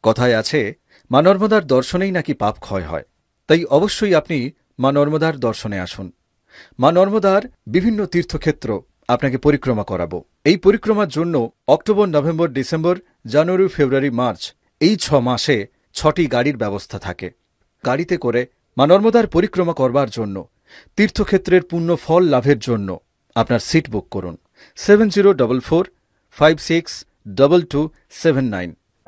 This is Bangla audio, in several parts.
কথায় আছে মা নর্মদার দর্শনেই নাকি পাপ ক্ষয় হয়। তাই অবশ্যই আপনি মা নর্মদার দর্শনে আসুন। মা নর্মদার বিভিন্ন তীর্থক্ষেত্র আপনাকে পরিক্রমা করাবো। এই পরিক্রমার জন্য October, November, December, January, February, March এই 6 মাসে 6টি গাড়ির ব্যবস্থা থাকে। গাড়িতে করে মা নর্মদার পরিক্রমা করবার জন্য, তীর্থক্ষেত্রের পুণ্য ফল লাভের জন্য আপনার সিট বুক করুন 7044562279।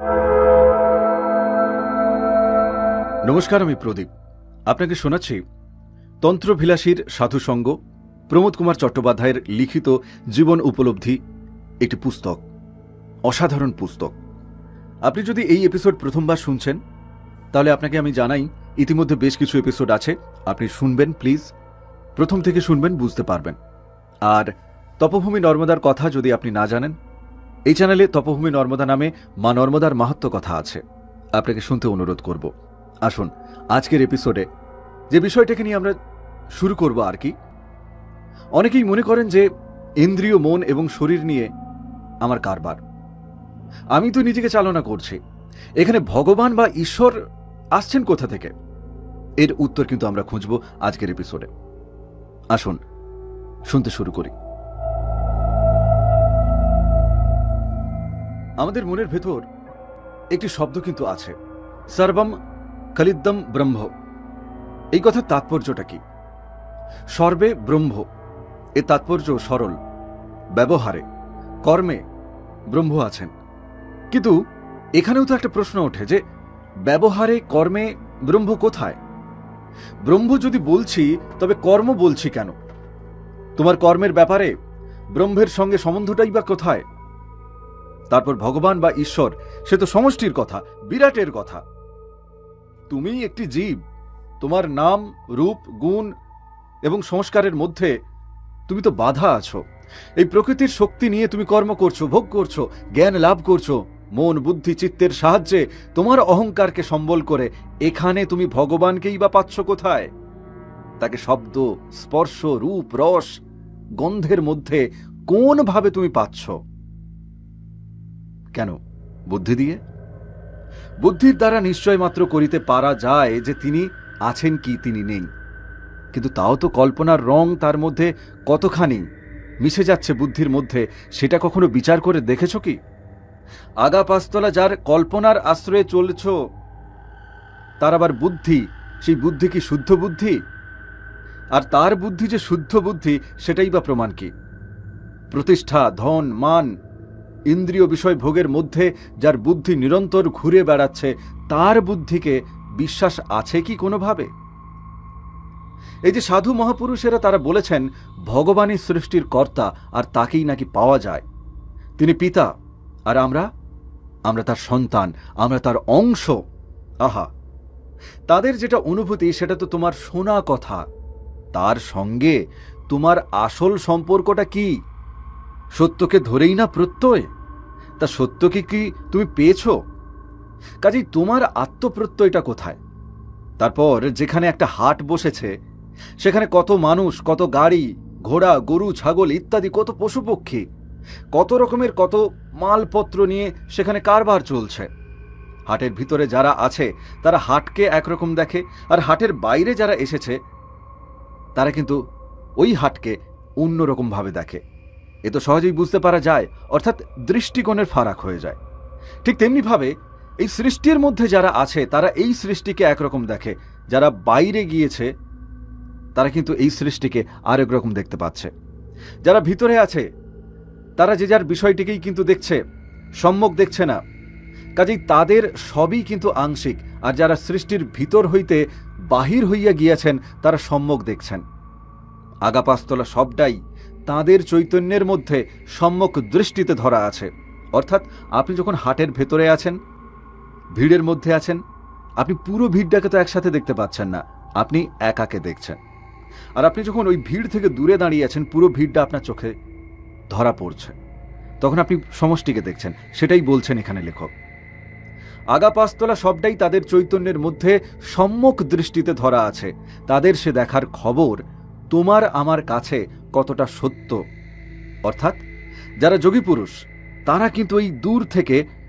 নমস্কার, আমি প্রদীপ। আপনাকে শোনাচ্ছি তন্ত্রভিলাষীর সাধুসঙ্গ, প্রমোদ কুমার চট্টোপাধ্যায়ের লিখিত জীবন উপলব্ধি, একটি পুস্তক, অসাধারণ পুস্তক। আপনি যদি এই এপিসোড প্রথমবার শুনছেন তাহলে আপনাকে আমি জানাই ইতিমধ্যে বেশ কিছু এপিসোড আছে, আপনি শুনবেন, প্লিজ প্রথম থেকে শুনবেন, বুঝতে পারবেন। আর তপভূমি নর্মদার কথা যদি আপনি না জানেন, এই চ্যানেলে তপভূমি নর্মদা নামে মা নর্মদার মাহাত্ম্য কথা আছে, আপনাকে শুনতে অনুরোধ করব। আসুন আজকের এপিসোডে যে বিষয়টাকে নিয়ে আমরা শুরু করব আর কি। অনেকেই মনে করেন যে ইন্দ্রিয়, মন এবং শরীর নিয়ে আমার কারবার, আমি তো নিজেকে চালনা করছি, এখানে ভগবান বা ঈশ্বর আসছেন কোথা থেকে? এর উত্তর কিন্তু আমরা খুঁজব আজকের এপিসোডে। আসুন শুনতে শুরু করি। আমাদের মনের ভেতর একটি শব্দ কিন্তু আছে, সর্বম খলিদম ব্রহ্ম। এই কথার তাৎপর্যটা কি? সর্বে ব্রহ্ম, এর তাৎপর্য সরল, ব্যবহারে, কর্মে ব্রহ্ম আছেন। কিন্তু এখানেও তো একটা প্রশ্ন ওঠে যে ব্যবহারে, কর্মে ব্রহ্ম কোথায়? ব্রহ্ম যদি বলছি তবে কর্ম বলছি কেন? তোমার কর্মের ব্যাপারে ব্রহ্মের সঙ্গে সম্বন্ধটাই বা কোথায়? তারপর ভগবান বা ঈশ্বর, সে তো সমষ্টির কথা, বিরাটের কথা। তুমি একটি জীব, তোমার নাম, রূপ, গুণ এবং সংস্কারের মধ্যে তুমি তো বাধা আছো। এই প্রকৃতির শক্তি নিয়ে তুমি কর্ম করছো, ভোগ করছো, জ্ঞান লাভ করছো, মন, বুদ্ধি, চিত্তের সাহায্যে তোমার অহংকারকে সম্বল করে এখানে তুমি ভগবানকেই বা পাচ্ছ কোথায়? তাকে শব্দ, স্পর্শ, রূপ, রস, গন্ধের মধ্যে কোন ভাবে তুমি পাচ্ছ? কেন? বুদ্ধি দিয়ে? বুদ্ধির দ্বারা নিশ্চয় মাত্র করিতে পারা যায় যে তিনি আছেন কি তিনি নেই, কিন্তু তাও তো কল্পনার রং তার মধ্যে কতখানি মিশে যাচ্ছে বুদ্ধির মধ্যে, সেটা কখনো বিচার করে দেখেছ কি? আগা পাঁচতলা যার কল্পনার আশ্রয়ে চলছ, তার আবার বুদ্ধি, সেই বুদ্ধি কি শুদ্ধ বুদ্ধি? আর তার বুদ্ধি যে শুদ্ধ বুদ্ধি, সেটাই বা প্রমাণ কি? প্রতিষ্ঠা, ধন, মান, ইন্দ্রিয় বিষয় ভোগের মধ্যে যার বুদ্ধি নিরন্তর ঘুরে বেড়াচ্ছে, তার বুদ্ধিকে বিশ্বাস আছে কি কোনোভাবে? এই যে সাধু মহাপুরুষেরা, তারা বলেছেন ভগবানই সৃষ্টির কর্তা, আর তাকেই নাকি পাওয়া যায়। তিনি পিতা, আর আমরা তার সন্তান, আমরা তার অংশ। আহা, তাদের যেটা অনুভূতি সেটা তো তোমার শোনা কথা, তার সঙ্গে তোমার আসল সম্পর্কটা কি? সত্যকে ধরেই না প্রত্যয়, তা সত্যকে কি তুমি পেয়েছ? কাজেই তোমার আত্মপ্রত্যয়টা কোথায়? তারপর যেখানে একটা হাট বসেছে, সেখানে কত মানুষ, কত গাড়ি, ঘোড়া, গরু, ছাগল ইত্যাদি কত পশুপক্ষী, কত রকমের কত মালপত্র নিয়ে সেখানে কারবার চলছে। হাটের ভিতরে যারা আছে তারা হাটকে একরকম দেখে, আর হাটের বাইরে যারা এসেছে তারা কিন্তু ওই হাটকে অন্যরকম ভাবে দেখে। এ তো সহজেই বুঝতে পারা যায়, অর্থাৎ দৃষ্টিকোণের ফারাক হয়ে যায়। ঠিক তেমনিভাবে এই সৃষ্টির মধ্যে যারা আছে তারা এই সৃষ্টিকে একরকম দেখে, যারা বাইরে গিয়েছে তারা কিন্তু এই সৃষ্টিকে আরেক রকম দেখতে পাচ্ছে। যারা ভিতরে আছে তারা যে যার বিষয়টিকেই কিন্তু দেখছে, সম্যক দেখছে না। কাজেই তাদের সবই কিন্তু আংশিক, আর যারা সৃষ্টির ভিতর হইতে বাহির হইয়া গিয়েছেন তারা সম্যক দেখছেন। আগাপাস্তলা সবটাই তাদের চৈতন্যের মধ্যে সম্যক দৃষ্টিতে ধরা আছে। অর্থাৎ আপনি যখন হাটের ভেতরে আছেন, ভিড়ের মধ্যে আছেন, আপনি পুরো ভিড়টাকে তো একসাথে দেখতে পাচ্ছেন না, আপনি একাকে দেখছেন। আর আপনি যখন ওই ভিড় থেকে দূরে দাঁড়িয়ে আছেন, পুরো ভিড়টা আপনার চোখে ধরা পড়ছে, তখন আপনি সমষ্টিকে দেখছেন। সেটাই বলছেন এখানে লেখক। আগাপাস্তলা সবটাই তাদের চৈতন্যের মধ্যে সম্যক দৃষ্টিতে ধরা আছে। তাদের সে দেখার খবর তোমার আমার কাছে কতটা সত্য। অর্থাৎ যারা যোগী পুরুষ, তারা কিন্তু এই দূর থেকে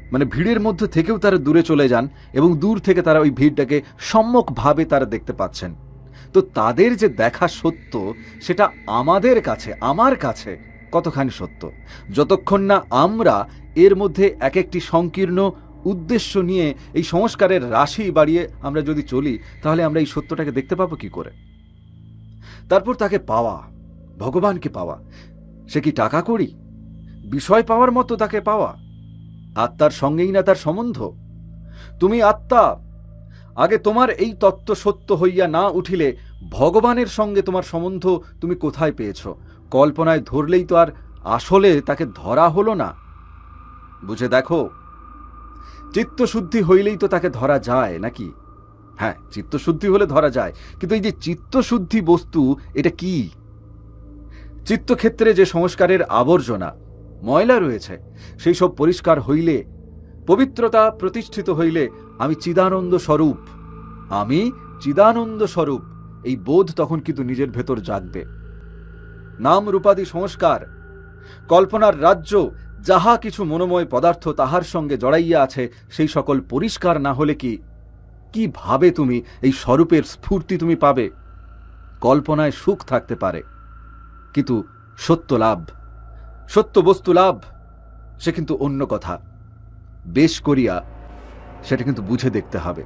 মানে ভিড়ের মধ্যে থেকেও তারা দূরে চলে যান এবং দূর থেকে তারা ওই ভিড়টাকে সম্যকভাবে তারা দেখতে পাচ্ছেন। তো তাদের যে দেখা সত্য সেটা আমাদের কাছে, আমার কাছে কতখানি সত্য? যতক্ষণ না আমরা এর মধ্যে এক একটি সংকীর্ণ উদ্দেশ্য নিয়ে এই সংস্কারের রাশি বাড়িয়ে আমরা যদি চলি, তাহলে আমরা এই সত্যটাকে দেখতে পাবো কি করে? তারপর তাকে পাওয়া, ভগবানকে পাওয়া, সে কি টাকা করি, বিষয় পাওয়ার মতো তাকে পাওয়া? আত্মার সঙ্গেই না তার সম্বন্ধ? তুমি আত্মা, আগে তোমার এই তত্ত্ব সত্য হইয়া না উঠিলে ভগবানের সঙ্গে তোমার সম্বন্ধ তুমি কোথায় পেয়েছ? কল্পনায় ধরলেই তো আর আসলে তাকে ধরা হলো না। বুঝে দেখো, চিত্তশুদ্ধি হইলেই তো তাকে ধরা যায় নাকি? হ্যাঁ, চিত্তশুদ্ধি হলে ধরা যায়, কিন্তু এই যে চিত্তশুদ্ধি বস্তু, এটা কি? চিত্তক্ষেত্রে যে সংস্কারের আবর্জনা, ময়লা রয়েছে, সেই সব পরিষ্কার হইলে, পবিত্রতা প্রতিষ্ঠিত হইলে আমি চিদানন্দ স্বরূপ, আমি চিদানন্দ স্বরূপ, এই বোধ তখন কিন্তু নিজের ভেতর জাগবে। নাম রূপাদি সংস্কার, কল্পনার রাজ্য, যাহা কিছু মনোময় পদার্থ তাহার সঙ্গে জড়াইয়া আছে, সেই সকল পরিষ্কার না হলে কিভাবে তুমি এই স্বরূপের স্ফূর্তি তুমি পাবে? কল্পনায় সুখ থাকতে পারে, কিন্তু সত্য লাভ, সত্য বস্তু লাভ, সে কিন্তু অন্য কথা। বেশ করিয়া সেটা কিন্তু বুঝে দেখতে হবে।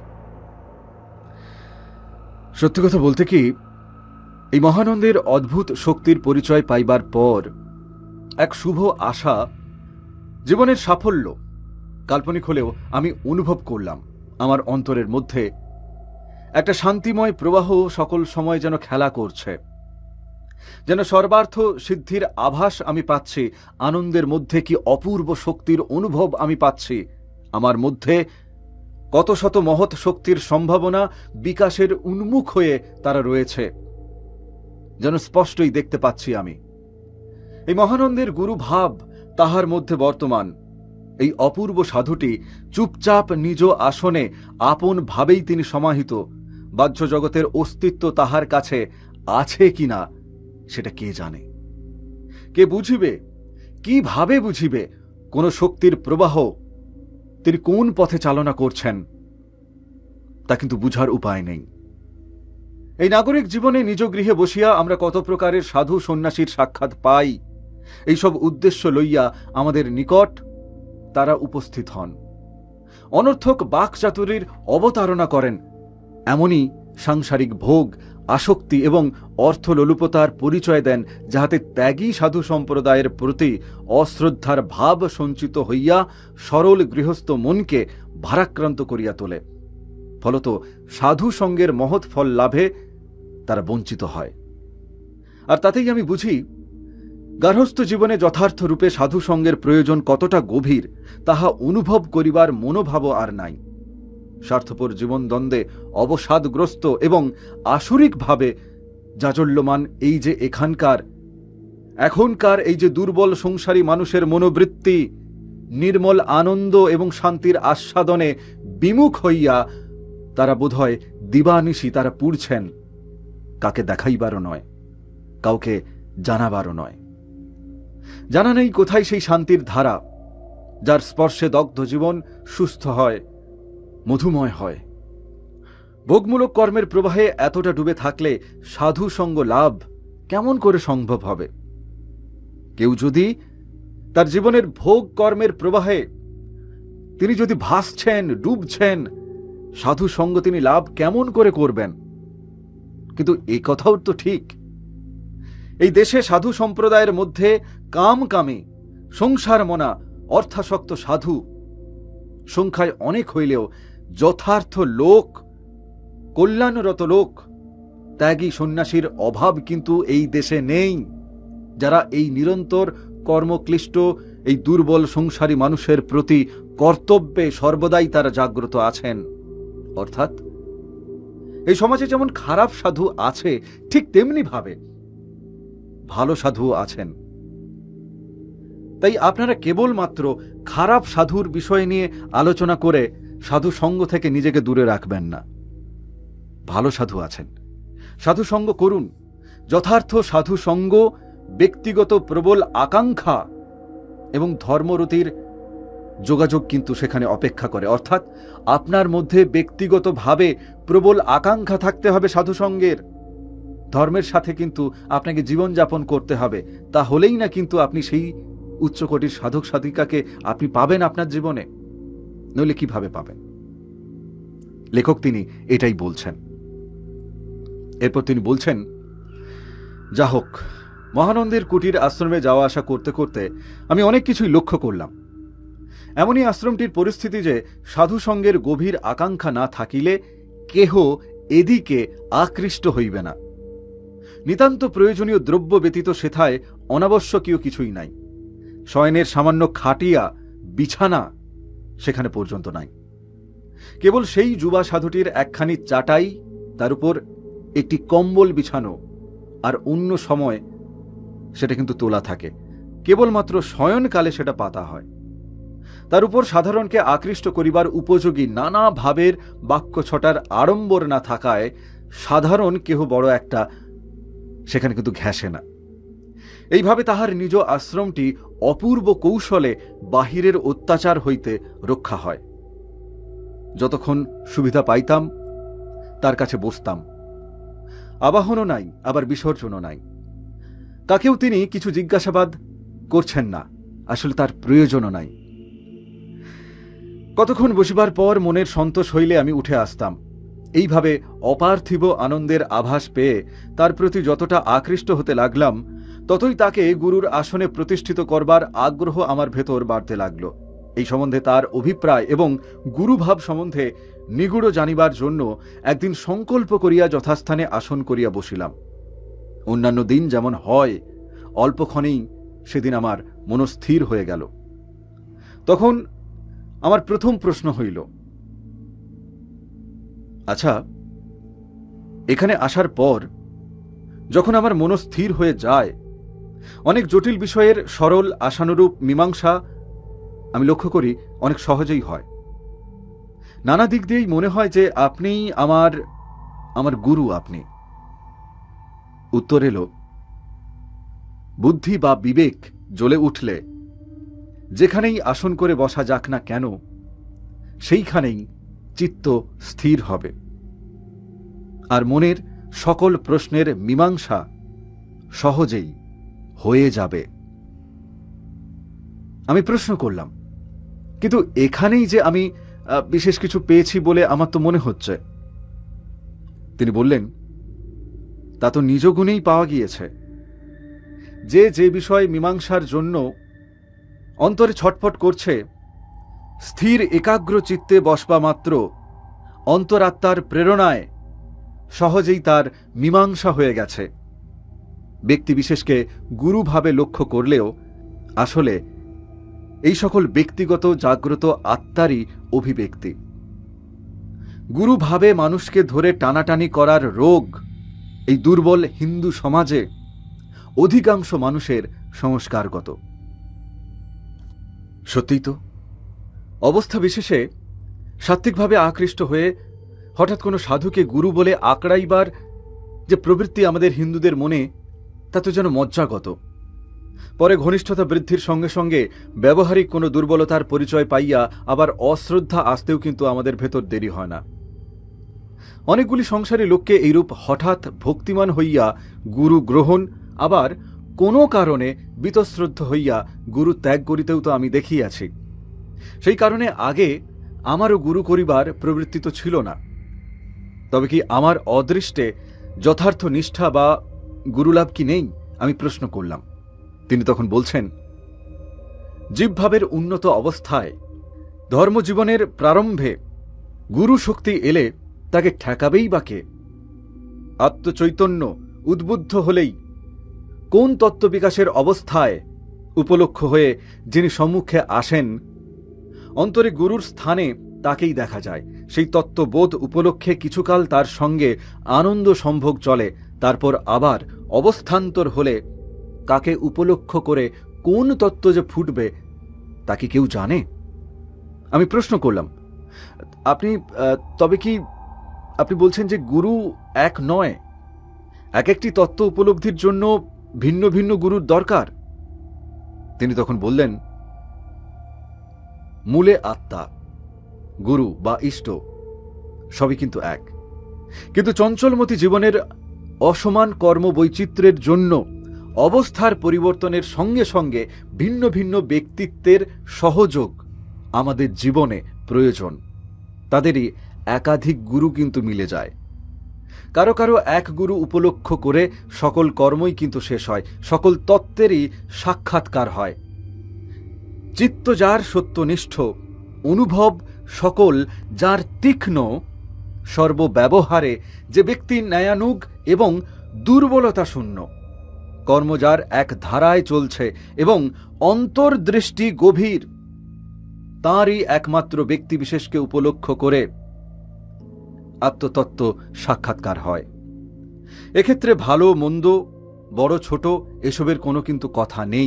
সত্যি কথা বলতে কি, এই মহানন্দের অদ্ভুত শক্তির পরিচয় পাইবার পর এক শুভ আশা, জীবনের সাফল্য কাল্পনিক হলেও আমি অনুভব করলাম। আমার অন্তরের মধ্যে একটা শান্তিময় প্রবাহ সকল সময় যেন খেলা করছে, যেন সর্বার্থ সিদ্ধির আভাস আমি পাচ্ছি। আনন্দের মধ্যে কি অপূর্ব শক্তির অনুভব আমি পাচ্ছি। আমার মধ্যে কত শত মহৎ শক্তির সম্ভাবনা বিকাশের উন্মুখ হয়ে তারা রয়েছে, যেন স্পষ্টই দেখতে পাচ্ছি আমি। এই মহানন্দের গুরু ভাব তাহার মধ্যে বর্তমান। এই অপূর্ব সাধুটি চুপচাপ নিজ আসনে আপন ভাবেই তিনি সমাহিত। বাহ্য জগতের অস্তিত্ব তাহার কাছে আছে কিনা সেটা কে জানে? কে বুঝিবে? কিভাবে বুঝিবে কোন শক্তির প্রবাহ তিনি কোন পথে চালনা করছেন? তা কিন্তু বুঝার উপায় নেই। এই নাগরিক জীবনে নিজ গৃহে বসিয়া আমরা কত প্রকারের সাধু সন্ন্যাসীর সাক্ষাৎ পাই। এইসব উদ্দেশ্য লইয়া আমাদের নিকট তারা উপস্থিত হন, অনর্থক বাকচাতুরীর অবতারণা করেন, এমনই সাংসারিক ভোগ, আসক্তি এবং অর্থলোলুপতার পরিচয় দেন, যাহাতে ত্যাগী সাধু সম্প্রদায়ের প্রতি অশ্রদ্ধার ভাব সঞ্চিত হইয়া সরল গৃহস্থ মনকে ভারাক্রান্ত করিয়া তোলে। ফলত সাধু সঙ্গের মহৎ ফল লাভে তারা বঞ্চিত হয়। আর তাতেই আমি বুঝি, গার্হস্থ জীবনে যথার্থ রূপে সাধু সঙ্গের প্রয়োজন কতটা গভীর তাহা অনুভব করিবার মনোভাবও আর নাই। স্বার্থপর জীবন দ্বন্দ্বে অবসাদগ্রস্ত এবং আসরিকভাবে জাজল্যমান এই যে এখনকার এই যে দুর্বল সংসারী মানুষের মনোবৃত্তি নির্মল আনন্দ এবং শান্তির আস্বাদনে বিমুখ হইয়া তারা বোধহয় দিবানিশি তারা পুড়ছেন, কাকে দেখাইবারও নয়, কাউকে জানাবারও নয়। জানা নেই কোথায় সেই শান্তির ধারা, যার স্পর্শে দগ্ধ জীবন সুস্থ হয়, মধুময় হয়। ভোগমূলক কর্মের প্রবাহে এতটা ডুবে থাকলে সাধু সঙ্গ লাভ কেমন করে সম্ভব হবে? কেউ যদি তার জীবনের ভোগ কর্মের প্রবাহে তিনি যদি ভাসছেন, ডুবছেন, সাধু সঙ্গ তিনি লাভ কেমন করে করবেন? কিন্তু এই কথাও তো ঠিক, এই দেশে সাধু সম্প্রদায়ের মধ্যে কামে সংসার মনা অর্থাসক্ত সাধু সংখ্যায় অনেক হইলেও যথার্থ লোক, কল্যাণরত লোক, ত্যাগী সন্ন্যাসীর অভাব কিন্তু এই দেশে নেই, যারা এই নিরন্তর কর্মক্লিষ্ট এই দুর্বল সংসারী মানুষের প্রতি কর্তব্যে সর্বদাই তারা জাগ্রত আছেন। অর্থাৎ এই সমাজে যেমন খারাপ সাধু আছে, ঠিক তেমনি ভাবে ভালো সাধু আছেন। তাই আপনারা কেবলমাত্র খারাপ সাধুর বিষয় নিয়ে আলোচনা করে সাধু সঙ্গ থেকে নিজেকে দূরে রাখবেন না। ভালো সাধু আছেন, সাধু সঙ্গ করুন। যথার্থ সাধু সঙ্গ ব্যক্তিগত প্রবল আকাঙ্ক্ষা এবং ধর্মরতির যোগাযোগ কিন্তু সেখানে অপেক্ষা করে, অর্থাৎ আপনার মধ্যে ব্যক্তিগতভাবে প্রবল আকাঙ্ক্ষা থাকতে হবে সাধুসঙ্গের। ধর্মের সাথে কিন্তু আপনাকে জীবনযাপন করতে হবে, তাহলেই না কিন্তু আপনি সেই উচ্চকোটির সাধক সাধিকাকে আপনি পাবেন আপনার জীবনে, নইলে কিভাবে পাবেন? লেখক তিনি এটাই বলছেন। এরপর তিনি বলছেন, যা হোক, মহানন্দের কুটির আশ্রমে যাওয়া আসা করতে করতে আমি অনেক কিছুই লক্ষ্য করলাম। এমনই আশ্রমটির পরিস্থিতি যে সাধুসঙ্গের গভীর আকাঙ্ক্ষা না থাকিলে কেহ এদিকে আকৃষ্ট হইবে না। নিতান্ত প্রয়োজনীয় দ্রব্য ব্যতীত সেথায় অনাবশ্যকীয় কিছুই নাই। শয়নের সামান্য খাটিয়া বিছানা সেখানে পর্যন্ত নাই। কেবল সেই যুবা সাধুটির একখানি চাটাই, তার উপর একটি কম্বল বিছানো, আর অন্য সময় সেটা কিন্তু তোলা থাকে, কেবলমাত্র শয়নকালে সেটা পাতা হয়। তার উপর সাধারণকে আকৃষ্ট করিবার উপযোগী নানা ভাবের বাক্য ছটার আড়ম্বর না থাকায় সাধারণ কেহ বড় একটা সেখানে কিন্তু ঘেঁষে না। এইভাবে তাহার নিজ আশ্রমটি অপূর্ব কৌশলে বাহিরের অত্যাচার হইতে রক্ষা হয়। যতক্ষণ সুবিধা পাইতাম তার কাছে বসতাম। আবাহনও নাই, আবার বিসর্জনও নাই। কাকেও তিনি কিছু জিজ্ঞাসাবাদ করছেন না, আসলে তার প্রয়োজনও নাই। কতক্ষণ বসিবার পর মনের সন্তোষ হইলে আমি উঠে আসতাম। এইভাবে অপার্থিব আনন্দের আভাস পেয়ে তার প্রতি যতটা আকৃষ্ট হতে লাগলাম, ততই তাকে গুরুর আসনে প্রতিষ্ঠিত করবার আগ্রহ আমার ভেতর বাড়তে লাগল। এই সম্বন্ধে তার অভিপ্রায় এবং গুরুভাব সম্বন্ধে নিগুড় জানিবার জন্য একদিন সংকল্প করিয়া যথাস্থানে আসন করিয়া বসিলাম। অন্যান্য দিন যেমন হয়, অল্পক্ষণেই সেদিন আমার মনস্থির হয়ে গেল। তখন আমার প্রথম প্রশ্ন হইল, আচ্ছা, এখানে আসার পর যখন আমার মনস্থির হয়ে যায়, অনেক জটিল বিষয়ের সরল আশানুরূপ মীমাংসা আমি লক্ষ্য করি অনেক সহজেই হয়। নানা দিক দিয়েই মনে হয় যে আপনিই আমার গুরু। আপনি। উত্তর এলো, বুদ্ধি বা বিবেক জ্বলে উঠলে যেখানেই আসন করে বসা যাক না কেন, সেইখানেই চিত্ত স্থির হবে, আর মনের সকল প্রশ্নের মীমাংসা সহজেই হয়ে যাবে। আমি প্রশ্ন করলাম, কিন্তু এখানেই যে আমি বিশেষ কিছু পেয়েছি বলে আমার তো মনে হচ্ছে। তিনি বললেন, তা তো নিজ গুণেই পাওয়া গিয়েছে। যে যে বিষয় মীমাংসার জন্য অন্তরে ছটফট করছে, স্থির একাগ্র চিত্তে বসবা মাত্র অন্তরাত্মার প্রেরণায় সহজেই তার মীমাংসা হয়ে গেছে। ব্যক্তিবিশেষকে গুরুভাবে লক্ষ্য করলেও আসলে এই সকল ব্যক্তিগত জাগ্রত আত্মারই অভিব্যক্তি। গুরুভাবে মানুষকে ধরে টানাটানি করার রোগ এই দুর্বল হিন্দু সমাজে অধিকাংশ মানুষের সংস্কারগত। সত্যিই তো, অবস্থা বিশেষে সাত্ত্বিকভাবে আকৃষ্ট হয়ে হঠাৎ কোনো সাধুকে গুরু বলে আঁকড়াইবার যে প্রবৃত্তি আমাদের হিন্দুদের মনে, তা তো যেন মজ্জাগত। পরে ঘনিষ্ঠতা বৃদ্ধির সঙ্গে সঙ্গে ব্যবহারিক কোনো দুর্বলতার পরিচয় পাইয়া আবার অশ্রদ্ধা আসতেও কিন্তু আমাদের ভেতর দেরি হয় না। অনেকগুলি সংসারী লোককে এইরূপ হঠাৎ ভক্তিমান হইয়া গুরু গ্রহণ, আবার কোনো কারণে বীতশ্রদ্ধ হইয়া গুরু ত্যাগ করিতেও তো আমি দেখিয়াছি। সেই কারণে আগে আমারও গুরু করিবার প্রবৃত্তি তো ছিল না। তবে কি আমার অদৃষ্টে যথার্থ নিষ্ঠা বা গুরুলাভ কি নেই, আমি প্রশ্ন করলাম। তিনি তখন বলছেন, জীবভাবের উন্নত অবস্থায় ধর্মজীবনের প্রারম্ভে গুরু শক্তি এলে তাকে ঠেকাবেই বা কে? আত্মচৈতন্য উদ্বুদ্ধ হলেই কোন তত্ত্ববিকাশের অবস্থায় উপলক্ষ হয়ে যিনি সম্মুখে আসেন, অন্তরে গুরুর স্থানে তাকেই দেখা যায়। সেই তত্ত্ববোধ উপলক্ষে কিছুকাল তার সঙ্গে আনন্দ সম্ভোগ চলে, তারপর আবার অবস্থান্তর হলে কাকে উপলক্ষ করে কোন তত্ত্ব যে ফুটবে তা কি কেউ জানে? আমি প্রশ্ন করলাম, তবে কি আপনি বলছেন যে গুরু এক নয়, এক একটি তত্ত্ব উপলব্ধির জন্য ভিন্ন ভিন্ন গুরুর দরকার? তিনি তখন বললেন, মূলে আত্মা, গুরু বা ইষ্ট সবই কিন্তু এক। কিন্তু চঞ্চলমতি জীবনের অসমান কর্মবৈচিত্র্যের জন্য অবস্থার পরিবর্তনের সঙ্গে সঙ্গে ভিন্ন ভিন্ন ব্যক্তিত্বের সহযোগ আমাদের জীবনে প্রয়োজন। তাদেরই একাধিক গুরু কিন্তু মিলে যায়। কারো কারো এক গুরু উপলক্ষ করে সকল কর্মই কিন্তু শেষ হয়, সকল তত্ত্বেরই সাক্ষাৎকার হয়। চিত্ত যার সত্যনিষ্ঠ, অনুভব সকল যার তীক্ষ্ণ, সর্বব্যবহারে যে ব্যক্তি ন্যায়ানুগ এবং দুর্বলতা শূন্য, কর্ম যার এক ধারায় চলছে এবং অন্তর্দৃষ্টি গভীর, তাঁরই একমাত্র ব্যক্তিবিশেষকে উপলক্ষ করে আত্মতত্ত্ব সাক্ষাৎকার হয়। এক্ষেত্রে ভালো মন্দ, বড় ছোট এসবের কোনো কিন্তু কথা নেই।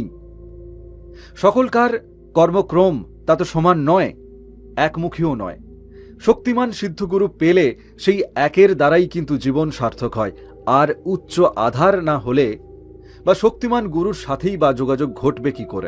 সকলকার কর্মক্রম তা তো সমান নয়, একমুখীও নয়। শক্তিমান সিদ্ধগুরু পেলে সেই একের দ্বারাই কিন্তু জীবন সার্থক হয়। আর উচ্চ আধার না হলে বা শক্তিমান গুরুর সাথেই বা যোগাযোগ ঘটবে কি করে?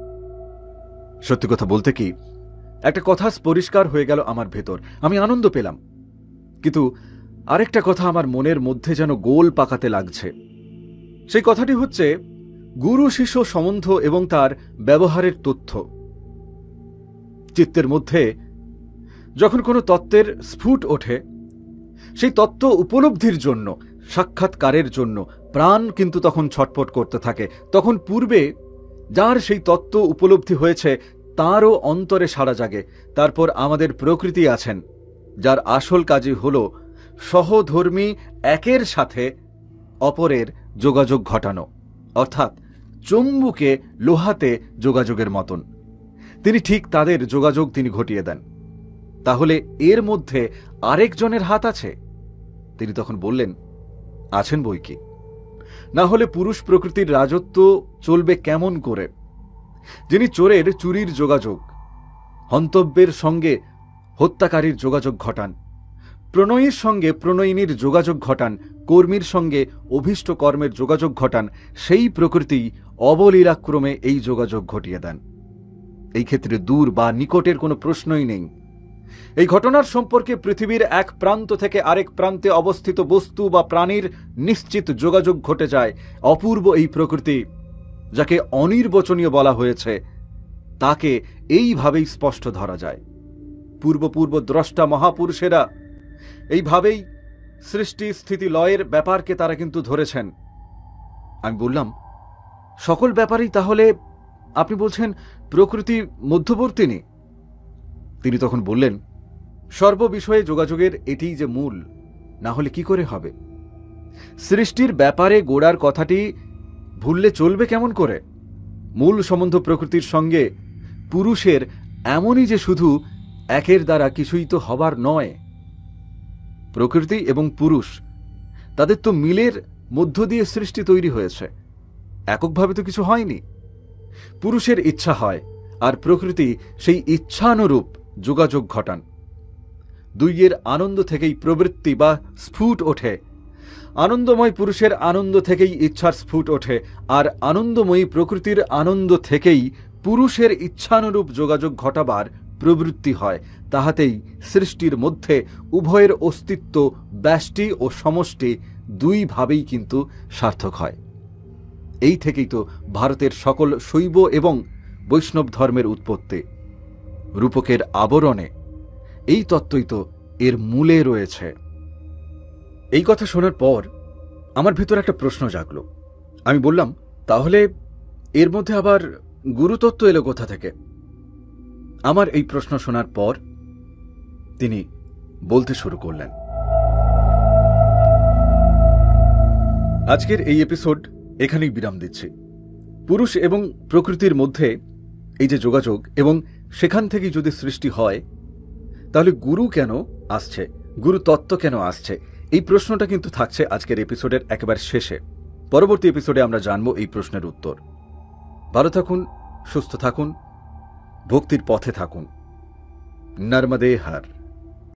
সত্যি কথা বলতে কি, একটা কথা পরিষ্কার হয়ে গেল আমার ভেতর, আমি আনন্দ পেলাম। কিন্তু আরেকটা কথা আমার মনের মধ্যে যেন গোল পাকাতে লাগছে। সেই কথাটি হচ্ছে গুরু শিষ্য সম্বন্ধ এবং তার ব্যবহারের তথ্য। চিত্তের মধ্যে যখন কোনো তত্ত্বের স্ফুট ওঠে, সেই তত্ত্ব উপলব্ধির জন্য, সাক্ষাৎকারের জন্য প্রাণ কিন্তু তখন ছটফট করতে থাকে। তখন পূর্বে যার সেই তত্ত্ব উপলব্ধি হয়েছে তারও অন্তরে সাড়া জাগে। তারপর আমাদের প্রকৃতি আছেন, যার আসল কাজই হল সহধর্মী একের সাথে অপরের যোগাযোগ ঘটানো, অর্থাৎ চুম্বুকে লোহাতে যোগাযোগের মতন। তিনি ঠিক তাদের যোগাযোগ তিনি ঘটিয়ে দেন। তাহলে এর মধ্যে আরেকজনের হাত আছে? তিনি তখন বললেন, আছেন বই কি, না হলে পুরুষ প্রকৃতির রাজত্ব চলবে কেমন করে? যিনি চোরের চুরির যোগাযোগ, হন্তব্যের সঙ্গে হত্যাকারীর যোগাযোগ ঘটান, প্রণয়ীর সঙ্গে প্রণয়িনীর যোগাযোগ ঘটান, কর্মীর সঙ্গে অভীষ্ট কর্মের যোগাযোগ ঘটান, সেই প্রকৃতি অবলীলাক্রমে এই যোগাযোগ ঘটিয়ে দেন। এই ক্ষেত্রে দূর বা নিকটের কোনো প্রশ্নই নেই। এই ঘটনার সম্পর্কে পৃথিবীর এক প্রান্ত থেকে আরেক প্রান্তে অবস্থিত বস্তু বা প্রাণীর নিশ্চিত যোগাযোগ ঘটে যায়। অপূর্ব এই প্রকৃতি, যাকে অনির্বচনীয় বলা হয়েছে, তাকে এইভাবেই স্পষ্ট ধরা যায়। পূর্ব দ্রষ্টা মহাপুরুষেরা এইভাবেই সৃষ্টি স্থিতি লয়ের ব্যাপারকে তারা কিন্তু ধরেছেন। আমি বললাম, সকল ব্যাপারেই তাহলে আপনি বলছেন প্রকৃতি মধ্যবর্তী নেই? তিনি তখন বললেন, সর্ববিষয়ে যোগাযোগের এটিই যে মূল, না হলে কি করে হবে? সৃষ্টির ব্যাপারে গোড়ার কথাটি ভুললে চলবে কেমন করে? মূল সম্বন্ধ প্রকৃতির সঙ্গে পুরুষের এমনই যে শুধু একের দ্বারা কিছুই তো হবার নয়। প্রকৃতি এবং পুরুষ, তাদের তো মিলের মধ্য দিয়ে সৃষ্টি তৈরি হয়েছে, এককভাবে তো কিছু হয়নি। পুরুষের ইচ্ছা হয় আর প্রকৃতি সেই ইচ্ছানুরূপ যোগাযোগ ঘটান। দুইয়ের আনন্দ থেকেই প্রবৃত্তি বা স্ফুট ওঠে। আনন্দময় পুরুষের আনন্দ থেকেই ইচ্ছার স্ফুট ওঠে, আর আনন্দময়ী প্রকৃতির আনন্দ থেকেই পুরুষের ইচ্ছানুরূপ যোগাযোগ ঘটাবার প্রবৃত্তি হয়। তাহাতেই সৃষ্টির মধ্যে উভয়ের অস্তিত্ব ব্যষ্টি ও সমষ্টি দুইভাবেই কিন্তু সার্থক হয়। এই থেকেই তো ভারতের সকল শৈব এবং বৈষ্ণব ধর্মের উৎপত্তি। রূপকের আবরণে এই তত্ত্বই তো এর মূলে রয়েছে। এই কথা শোনার পর আমার ভিতর একটা প্রশ্ন জাগল। আমি বললাম, তাহলে এর মধ্যে আবার গুরুতত্ত্ব এলো কোথা থেকে? আমার এই প্রশ্ন শোনার পর তিনি বলতে শুরু করলেন, আজকের এই এপিসোড এখানেই বিরাম দিচ্ছি। পুরুষ এবং প্রকৃতির মধ্যে এই যে যোগাযোগ, এবং সেখান থেকেই যদি সৃষ্টি হয়, তাহলে গুরু কেন আসছে, গুরু তত্ত্ব কেন আসছে, এই প্রশ্নটা কিন্তু থাকছে আজকের এপিসোডের একেবারে শেষে। পরবর্তী এপিসোডে আমরা জানব এই প্রশ্নের উত্তর। ভালো থাকুন, সুস্থ থাকুন, ভক্তির পথে থাকুন। নর্মদে হর।